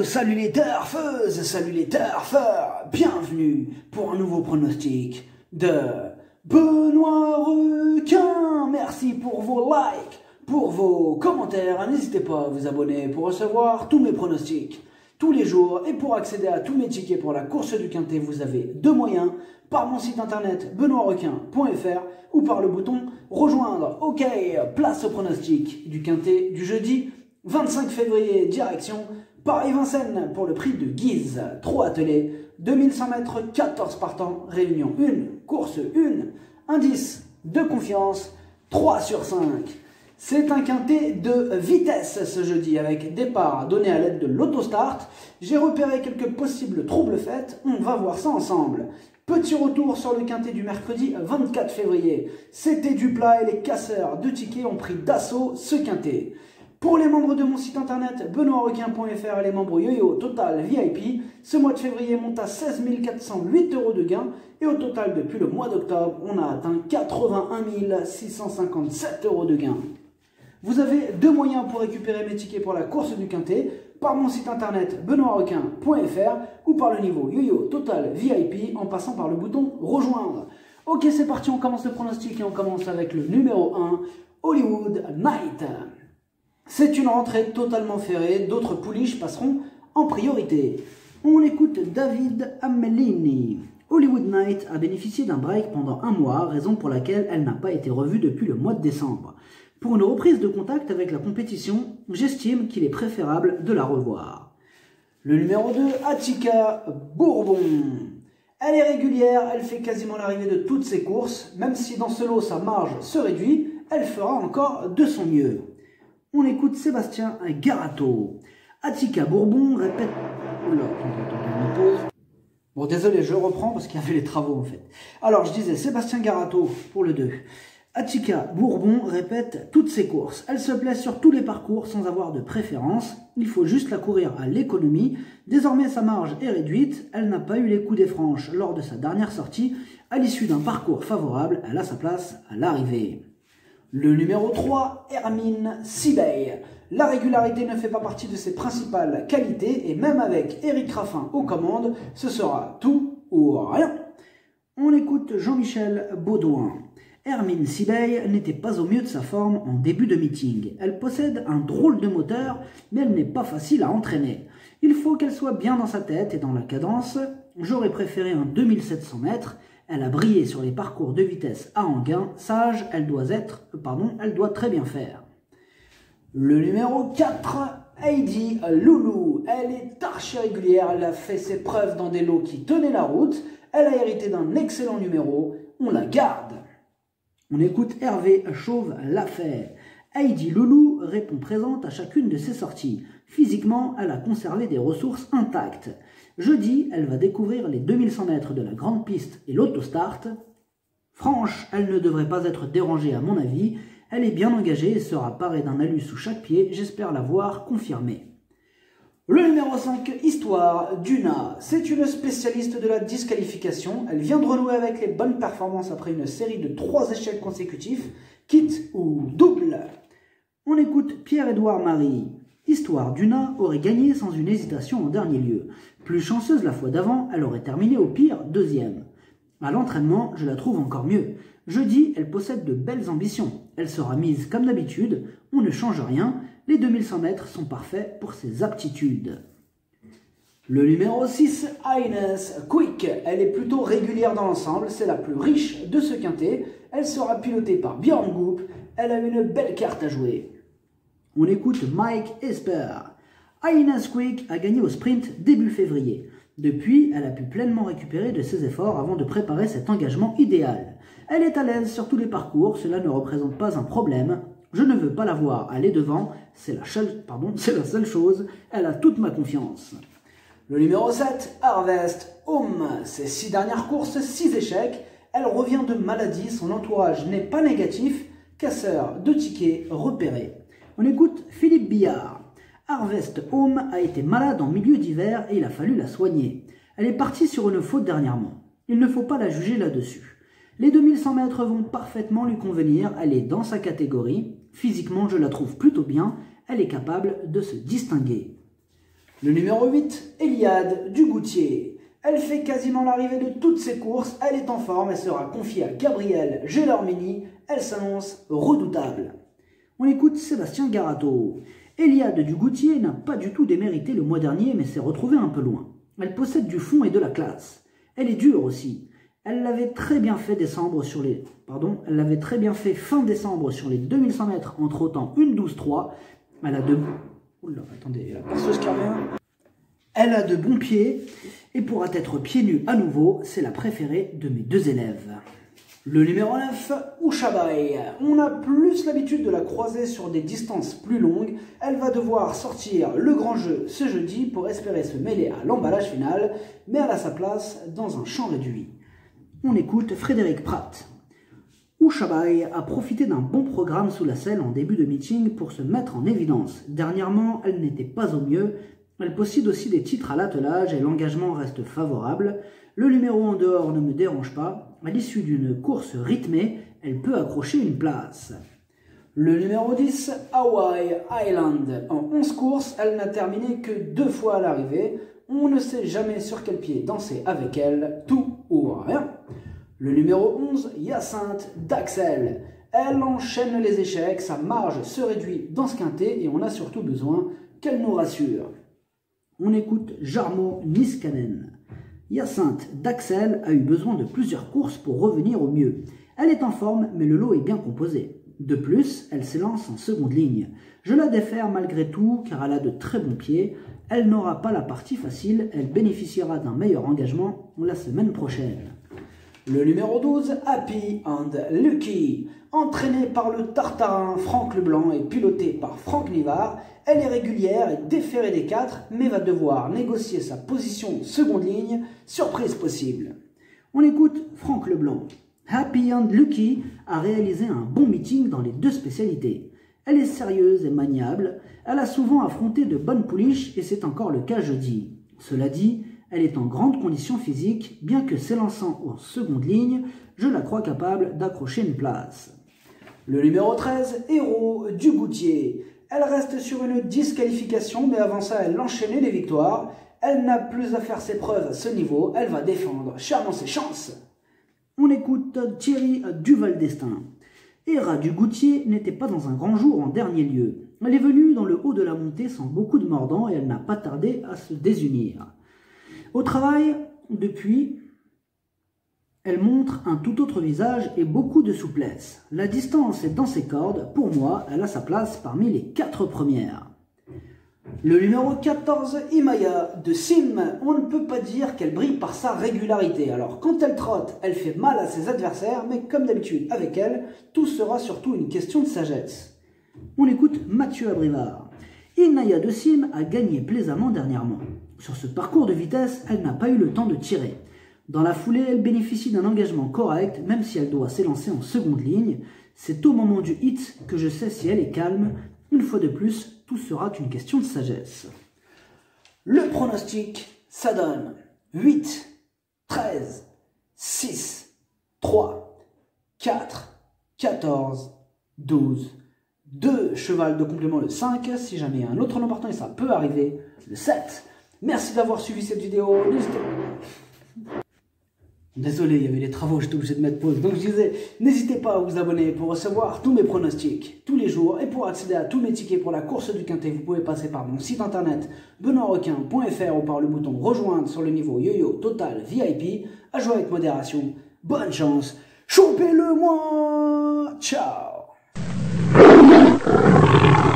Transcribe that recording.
Salut les turfeuses, salut les turfeurs, bienvenue pour un nouveau pronostic de Benoît Requin. Merci pour vos likes, pour vos commentaires, n'hésitez pas à vous abonner pour recevoir tous mes pronostics tous les jours. Et pour accéder à tous mes tickets pour la course du Quintet, vous avez deux moyens, par mon site internet benoîtrequin.fr ou par le bouton rejoindre. Ok, place au pronostic du Quintet du jeudi 25 février, direction Paris-Vincennes pour le prix de Guise. 3 attelés, 2100 mètres, 14 partants, réunion 1, course 1, indice de confiance 3 sur 5. C'est un quintet de vitesse ce jeudi avec départ donné à l'aide de l'autostart. J'ai repéré quelques possibles troubles faits, on va voir ça ensemble. Petit retour sur le quintet du mercredi 24 février. C'était du plat et les casseurs de tickets ont pris d'assaut ce quintet. Pour les membres de mon site internet benoîtrequin.fr et les membres Yo-Yo Total VIP, ce mois de février monte à 16 408 € de gains et au total depuis le mois d'octobre, on a atteint 81 657 € de gains. Vous avez deux moyens pour récupérer mes tickets pour la course du Quintet, par mon site internet benoîtrequin.fr ou par le niveau Yo-Yo Total VIP en passant par le bouton rejoindre. Ok, c'est parti, on commence le pronostic et on commence avec le numéro 1, Hollywood Night. C'est une rentrée totalement ferrée, d'autres pouliches passeront en priorité. On écoute David Amelini. Hollywood Night a bénéficié d'un break pendant un mois, raison pour laquelle elle n'a pas été revue depuis le mois de décembre. Pour une reprise de contact avec la compétition, j'estime qu'il est préférable de la revoir. Le numéro 2, Attica Bourbon. Elle est régulière, elle fait quasiment l'arrivée de toutes ses courses, même si dans ce lot sa marge se réduit, elle fera encore de son mieux. On écoute Sébastien Garato. Attica Bourbon répète... Oula, on pause. Bon, désolé, je reprends parce qu'il y avait les travaux en fait. Alors, je disais Sébastien Garato pour le 2. Attica Bourbon répète toutes ses courses. Elle se plaît sur tous les parcours sans avoir de préférence. Il faut juste la courir à l'économie. Désormais, sa marge est réduite. Elle n'a pas eu les coups des franches lors de sa dernière sortie. À l'issue d'un parcours favorable, elle a sa place à l'arrivée. Le numéro 3, Hermine Sibey. La régularité ne fait pas partie de ses principales qualités et même avec Éric Raffin aux commandes, ce sera tout ou rien. On écoute Jean-Michel Baudouin. Hermine Sibey n'était pas au mieux de sa forme en début de meeting. Elle possède un drôle de moteur, mais elle n'est pas facile à entraîner. Il faut qu'elle soit bien dans sa tête et dans la cadence. J'aurais préféré un 2700 mètres. Elle a brillé sur les parcours de vitesse à Anguin. Sage, elle doit très bien faire. Le numéro 4, Heidi Loulou. Elle est archi régulière. Elle a fait ses preuves dans des lots qui tenaient la route. Elle a hérité d'un excellent numéro. On la garde. On écoute Hervé Chauve-Lafay. Heidi Loulou répond présente à chacune de ses sorties. Physiquement, elle a conservé des ressources intactes. Jeudi, elle va découvrir les 2100 mètres de la grande piste et l'autostart. Franche, elle ne devrait pas être dérangée à mon avis. Elle est bien engagée et sera parée d'un alu sous chaque pied. J'espère la voir confirmée. Le numéro 5, Histoire d'Una. C'est une spécialiste de la disqualification. Elle vient de renouer avec les bonnes performances après une série de 3 échecs consécutifs, kit ou double. On écoute Pierre-Édouard Marie. Histoire d'Una aurait gagné sans une hésitation en dernier lieu. Plus chanceuse la fois d'avant, elle aurait terminé au pire 2e. À l'entraînement, je la trouve encore mieux. Jeudi, elle possède de belles ambitions. Elle sera mise comme d'habitude, on ne change rien. Les 2100 mètres sont parfaits pour ses aptitudes. Le numéro 6, Ines Quick. Elle est plutôt régulière dans l'ensemble, c'est la plus riche de ce quintet. Elle sera pilotée par Björn Goop. Elle a une belle carte à jouer. On écoute Mike Esper. Ines Quick a gagné au sprint début février. Depuis, elle a pu pleinement récupérer de ses efforts avant de préparer cet engagement idéal. Elle est à l'aise sur tous les parcours, cela ne représente pas un problème. Je ne veux pas la voir aller devant, c'est la seule chose, elle a toute ma confiance. Le numéro 7, Harvest Home. Ses 6 dernières courses, 6 échecs. Elle revient de maladie, son entourage n'est pas négatif. Casseur de tickets repéré. On écoute Philippe Billard. Harvest Home a été malade en milieu d'hiver et il a fallu la soigner. Elle est partie sur une faute dernièrement. Il ne faut pas la juger là-dessus. Les 2100 mètres vont parfaitement lui convenir, elle est dans sa catégorie. Physiquement, je la trouve plutôt bien, elle est capable de se distinguer. Le numéro 8, Eliade du Goutier. Elle fait quasiment l'arrivée de toutes ses courses, elle est en forme, elle sera confiée à Gabriel Gelormini, elle s'annonce redoutable. On écoute Sébastien Garato. Eliade du Goutier n'a pas du tout démérité le mois dernier, mais s'est retrouvée un peu loin. Elle possède du fond et de la classe. Elle est dure aussi. Elle l'avait très bien fait fin décembre sur les 2100 mètres en trottant une 12-3. Elle a de... Oula, attendez, la perceuse qui revient. Elle a de bons pieds et pourra être pieds nus à nouveau. C'est la préférée de mes deux élèves. Le numéro 9, Ushabai. On a plus l'habitude de la croiser sur des distances plus longues. Elle va devoir sortir le grand jeu ce jeudi pour espérer se mêler à l'emballage final, mais elle a sa place dans un champ réduit. On écoute Frédéric Pratt. Ushabai a profité d'un bon programme sous la selle en début de meeting pour se mettre en évidence. Dernièrement, elle n'était pas au mieux. Elle possède aussi des titres à l'attelage et l'engagement reste favorable. Le numéro en dehors ne me dérange pas. À l'issue d'une course rythmée, elle peut accrocher une place. Le numéro 10, Hawaii Island. En 11 courses, elle n'a terminé que 2 fois à l'arrivée. On ne sait jamais sur quel pied danser avec elle, tout ou rien. Le numéro 11, Hyacinthe d'Axel. Elle enchaîne les échecs, sa marge se réduit dans ce quintet et on a surtout besoin qu'elle nous rassure. On écoute Jarmo Niskanen. Hyacinthe d'Axel a eu besoin de plusieurs courses pour revenir au mieux. Elle est en forme, mais le lot est bien composé. De plus, elle s'élance en seconde ligne. Je la défère malgré tout, car elle a de très bons pieds. Elle n'aura pas la partie facile, elle bénéficiera d'un meilleur engagement la semaine prochaine. Le numéro 12, Happy and Lucky. Entraînée par le tartarin Franck Leblanc et pilotée par Franck Nivard, elle est régulière et déférée des 4, mais va devoir négocier sa position seconde ligne, surprise possible. On écoute Franck Leblanc. Happy and Lucky a réalisé un bon meeting dans les 2 spécialités. Elle est sérieuse et maniable, elle a souvent affronté de bonnes pouliches et c'est encore le cas jeudi. Cela dit, elle est en grande condition physique, bien que s'élançant en seconde ligne, je la crois capable d'accrocher une place. Le numéro 13, Héros du Goutier. Elle reste sur une disqualification, mais avant ça, elle enchaînait les victoires. Elle n'a plus à faire ses preuves à ce niveau, elle va défendre charmant ses chances. On écoute Thierry Duval d'Estaing. Héra du Goutier n'était pas dans un grand jour en dernier lieu. Elle est venue dans le haut de la montée sans beaucoup de mordants et elle n'a pas tardé à se désunir. Au travail, depuis, elle montre un tout autre visage et beaucoup de souplesse. La distance est dans ses cordes. Pour moi, elle a sa place parmi les 4 premières. Le numéro 14, Imaya de Sim. On ne peut pas dire qu'elle brille par sa régularité. Alors, quand elle trotte, elle fait mal à ses adversaires, mais comme d'habitude avec elle, tout sera surtout une question de sagesse. On écoute Mathieu Abrivard. Imaya de Sim a gagné plaisamment dernièrement. Sur ce parcours de vitesse, elle n'a pas eu le temps de tirer. Dans la foulée, elle bénéficie d'un engagement correct, même si elle doit s'élancer en seconde ligne. C'est au moment du hit que je sais si elle est calme. Une fois de plus, tout sera qu'une question de sagesse. Le pronostic, ça donne 8, 13, 6, 3, 4, 14, 12, 2 cheval de complément le 5. Si jamais il y a un autre nom partant, et ça peut arriver, le 7. Merci d'avoir suivi cette vidéo. Désolé, il y avait des travaux, j'étais obligé de mettre pause. Donc je disais, n'hésitez pas à vous abonner pour recevoir tous mes pronostics tous les jours. Et pour accéder à tous mes tickets pour la course du Quintet, vous pouvez passer par mon site internet benoîtrequin.fr ou par le bouton rejoindre sur le niveau Yo-Yo Total VIP. À jouer avec modération. Bonne chance. Chopez-le moi. Ciao.